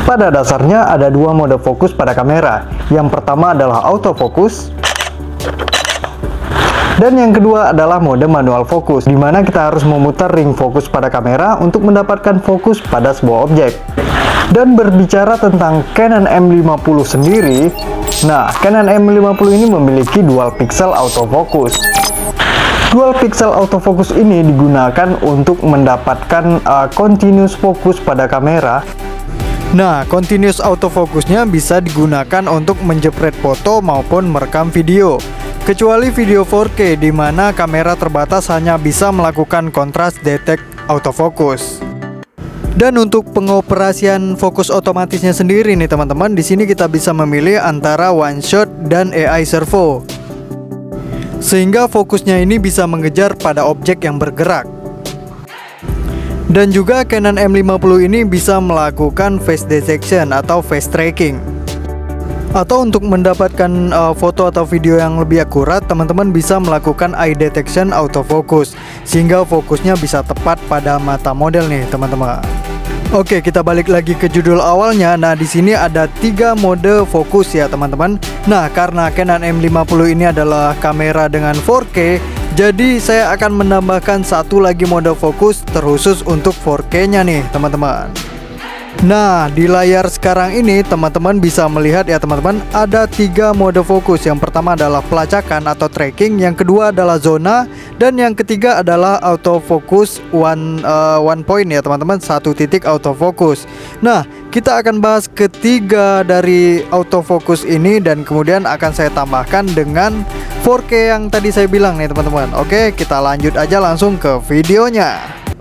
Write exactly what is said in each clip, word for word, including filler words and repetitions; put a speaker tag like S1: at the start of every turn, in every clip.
S1: Pada dasarnya ada dua mode fokus pada kamera. Yang pertama adalah autofocus, dan yang kedua adalah mode manual fokus, di mana kita harus memutar ring fokus pada kamera untuk mendapatkan fokus pada sebuah objek. Dan berbicara tentang Canon M lima puluh sendiri, nah Canon M lima puluh ini memiliki dual pixel autofocus. Dual pixel autofocus ini digunakan untuk mendapatkan uh, continuous fokus pada kamera. Nah, continuous autofocusnya bisa digunakan untuk menjepret foto maupun merekam video. Kecuali video four K di mana kamera terbatas hanya bisa melakukan contrast detect autofocus. Dan untuk pengoperasian fokus otomatisnya sendiri nih teman-teman, di sini kita bisa memilih antara one shot dan A I servo. Sehingga fokusnya ini bisa mengejar pada objek yang bergerak. Dan juga Canon M lima puluh ini bisa melakukan face detection atau face tracking. Atau untuk mendapatkan uh, foto atau video yang lebih akurat, teman-teman bisa melakukan eye detection autofocus, sehingga fokusnya bisa tepat pada mata model nih teman-teman. Oke, kita balik lagi ke judul awalnya. Nah, di sini ada tiga mode fokus ya teman-teman. Nah, karena Canon M lima puluh ini adalah kamera dengan four K, jadi saya akan menambahkan satu lagi mode fokus terkhusus untuk four K-nya nih teman-teman. Nah, di layar sekarang ini teman-teman bisa melihat ya teman-teman, ada tiga mode fokus. Yang pertama adalah pelacakan atau tracking, yang kedua adalah zona, dan yang ketiga adalah autofocus one uh, one point ya teman-teman, satu titik autofocus. Nah, kita akan bahas ketiga dari autofocus ini dan kemudian akan saya tambahkan dengan four K yang tadi saya bilang nih teman-teman. Oke, kita lanjut aja langsung ke videonya.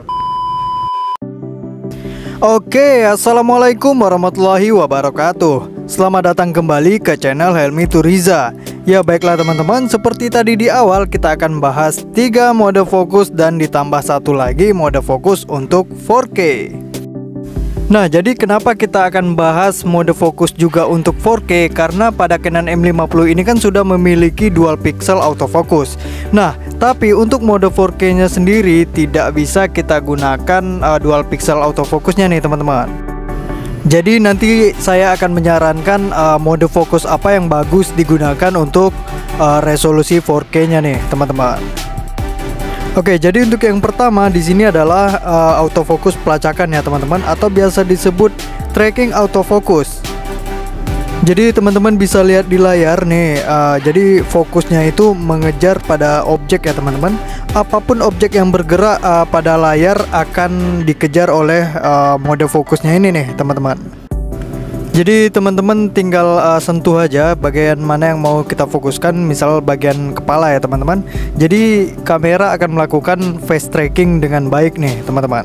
S1: Oke, assalamualaikum warahmatullahi wabarakatuh. Selamat datang kembali ke channel Helmi Turiza. Ya baiklah teman-teman, seperti tadi di awal kita akan bahas tiga mode fokus dan ditambah satu lagi mode fokus untuk four K. Nah, jadi kenapa kita akan bahas mode fokus juga untuk four K? Karena pada Canon M lima puluh ini kan sudah memiliki dual pixel autofocus. Nah, tapi untuk mode four K-nya sendiri tidak bisa kita gunakan uh, dual pixel autofocusnya nih teman-teman. Jadi nanti saya akan menyarankan uh, mode fokus apa yang bagus digunakan untuk uh, resolusi four K-nya nih teman-teman. Oke, jadi untuk yang pertama di sini adalah uh, autofocus pelacakan ya teman-teman, atau biasa disebut tracking autofocus. Jadi teman-teman bisa lihat di layar nih, uh, jadi fokusnya itu mengejar pada objek ya teman-teman. Apapun objek yang bergerak uh, pada layar akan dikejar oleh uh, mode fokusnya ini nih teman-teman. Jadi teman-teman tinggal uh, sentuh aja bagian mana yang mau kita fokuskan, misal bagian kepala ya teman-teman. Jadi kamera akan melakukan face tracking dengan baik nih teman-teman.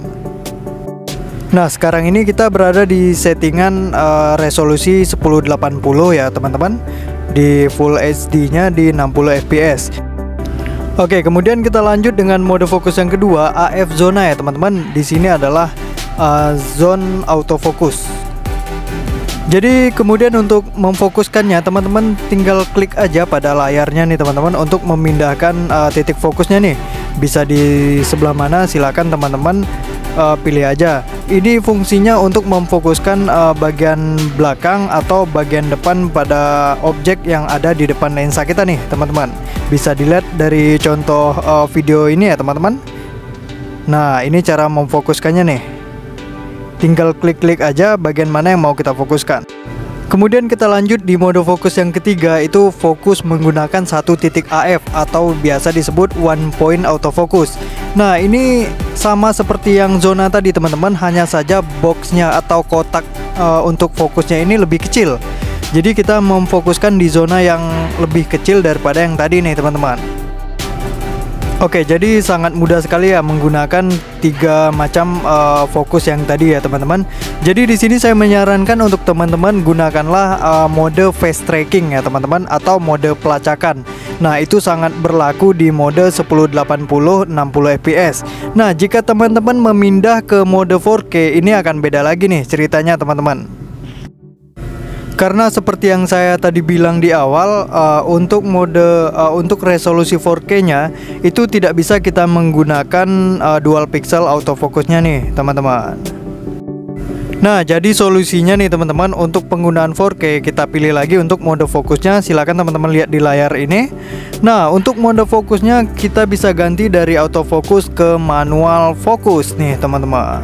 S1: Nah, sekarang ini kita berada di settingan uh, resolusi sepuluh delapan puluh ya teman-teman, di Full H D-nya di enam puluh F P S. Oke, kemudian kita lanjut dengan mode fokus yang kedua, A F zona ya teman-teman. Di sini adalah uh, zone autofocus. Jadi kemudian untuk memfokuskannya teman-teman tinggal klik aja pada layarnya nih teman-teman untuk memindahkan uh, titik fokusnya nih. Bisa di sebelah mana silakan teman-teman uh, pilih aja. Ini fungsinya untuk memfokuskan uh, bagian belakang atau bagian depan pada objek yang ada di depan lensa kita nih teman-teman. Bisa dilihat dari contoh uh, video ini ya teman-teman. Nah, ini cara memfokuskannya nih. Tinggal klik-klik aja bagian mana yang mau kita fokuskan. Kemudian kita lanjut di mode fokus yang ketiga, itu fokus menggunakan satu titik A F atau biasa disebut one point autofocus. Nah, ini sama seperti yang zona tadi teman-teman, hanya saja boxnya atau kotak uh, untuk fokusnya ini lebih kecil. Jadi kita memfokuskan di zona yang lebih kecil daripada yang tadi nih teman-teman. Oke, jadi sangat mudah sekali ya menggunakan tiga macam uh, fokus yang tadi ya teman-teman. Jadi di sini saya menyarankan untuk teman-teman gunakanlah uh, mode face tracking ya teman-teman, atau mode pelacakan. Nah, itu sangat berlaku di mode sepuluh delapan puluh enam puluh F P S. Nah, jika teman-teman memindah ke mode four K, ini akan beda lagi nih ceritanya teman-teman. Karena seperti yang saya tadi bilang di awal, uh, untuk mode uh, untuk resolusi four K-nya itu tidak bisa kita menggunakan uh, dual pixel autofocusnya nih teman-teman. Nah, jadi solusinya nih teman-teman, untuk penggunaan empat K kita pilih lagi untuk mode fokusnya. Silakan teman-teman lihat di layar ini. Nah, untuk mode fokusnya kita bisa ganti dari autofocus ke manual fokus nih teman-teman.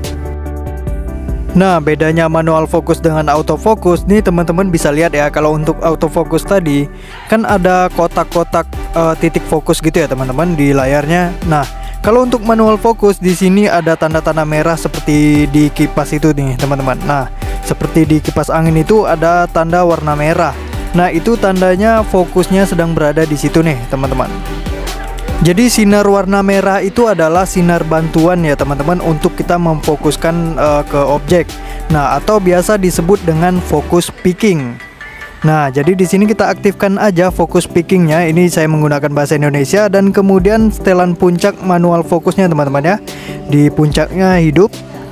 S1: Nah, bedanya manual fokus dengan autofocus nih teman-teman bisa lihat ya. Kalau untuk autofocus tadi kan ada kotak-kotak uh, titik fokus gitu ya teman-teman di layarnya. Nah, kalau untuk manual fokus di sini ada tanda-tanda merah seperti di kipas itu nih teman-teman. Nah, seperti di kipas angin itu ada tanda warna merah. Nah, itu tandanya fokusnya sedang berada di situ nih teman-teman. Jadi sinar warna merah itu adalah sinar bantuan ya teman-teman untuk kita memfokuskan uh, ke objek. Nah, atau biasa disebut dengan focus picking. Nah, jadi di sini kita aktifkan aja fokus pickingnya. Ini saya menggunakan bahasa Indonesia, dan kemudian setelan puncak manual fokusnya teman-teman ya. Di puncaknya hidup.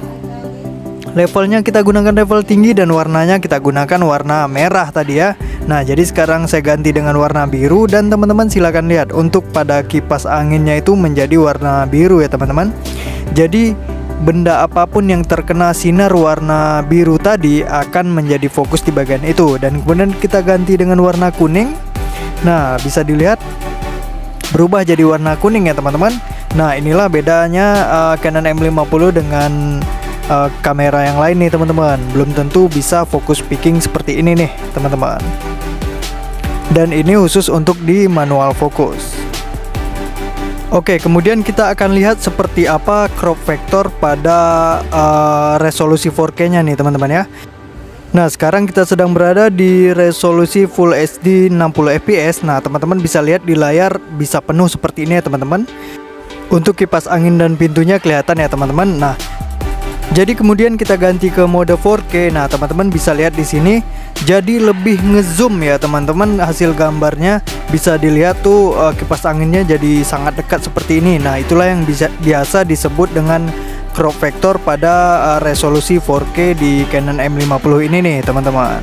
S1: Levelnya kita gunakan level tinggi dan warnanya kita gunakan warna merah tadi ya. Nah, jadi sekarang saya ganti dengan warna biru, dan teman-teman silakan lihat untuk pada kipas anginnya itu menjadi warna biru ya teman-teman. Jadi benda apapun yang terkena sinar warna biru tadi akan menjadi fokus di bagian itu. Dan kemudian kita ganti dengan warna kuning. Nah, bisa dilihat berubah jadi warna kuning ya teman-teman. Nah, inilah bedanya uh, Canon M lima puluh dengan uh, kamera yang lain nih teman-teman. Belum tentu bisa fokus picking seperti ini nih teman-teman. Dan ini khusus untuk di manual fokus. Oke, kemudian kita akan lihat seperti apa crop factor pada uh, resolusi empat K nya nih teman-teman ya. Nah, sekarang kita sedang berada di resolusi Full H D enam puluh F P S. Nah, teman-teman bisa lihat di layar bisa penuh seperti ini ya teman-teman. Untuk kipas angin dan pintunya kelihatan ya teman-teman. Nah, jadi kemudian kita ganti ke mode empat K. Nah, teman-teman bisa lihat di sini jadi lebih ngezoom ya teman-teman. Hasil gambarnya bisa dilihat tuh uh, kipas anginnya jadi sangat dekat seperti ini. Nah, itulah yang bisa biasa disebut dengan crop factor pada uh, resolusi empat K di Canon M lima puluh ini nih teman-teman.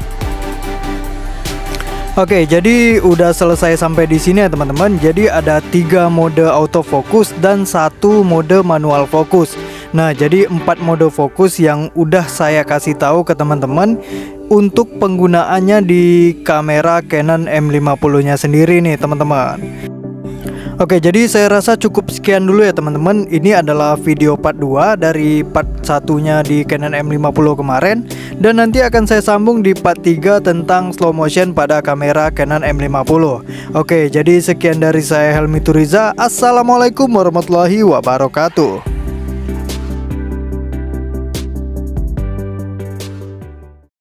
S1: Oke, jadi udah selesai sampai di sini ya teman-teman. Jadi ada tiga mode autofocus dan satu mode manual fokus. Nah, jadi empat mode fokus yang udah saya kasih tahu ke teman-teman untuk penggunaannya di kamera Canon M lima puluh nya sendiri nih teman-teman. Oke, jadi saya rasa cukup sekian dulu ya teman-teman. Ini adalah video part dua dari part satunya di Canon M lima puluh kemarin. Dan nanti akan saya sambung di part tiga tentang slow motion pada kamera Canon M lima puluh. Oke, jadi sekian dari saya Helmi Turiza. Assalamualaikum warahmatullahi wabarakatuh.